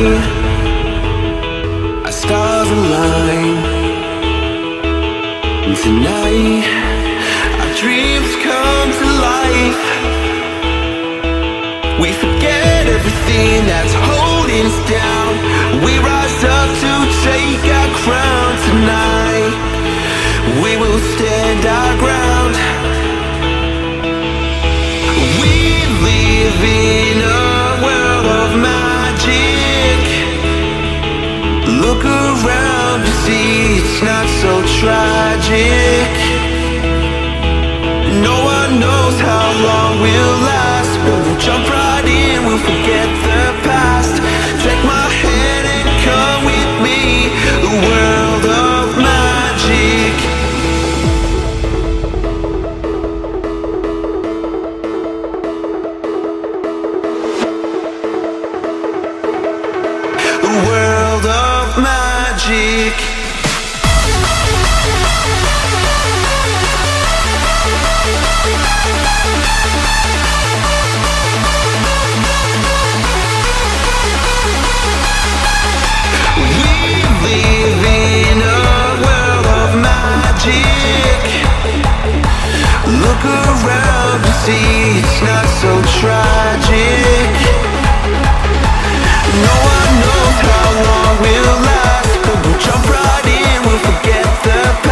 night, our stars align, and tonight our dreams come to life. We forget everything that's holding us down. We rise up to take our crown tonight. We will stand our ground. We live in a world of magic. Look around and see it's not so tragic. No one knows how long we'll last, but we'll jump right in, we'll forget the past. Take my hand and come with me, a world of magic. A world of magic. Look around and see it's not so tragic. No one knows how long we'll last, but we'll jump right in, we'll forget the past.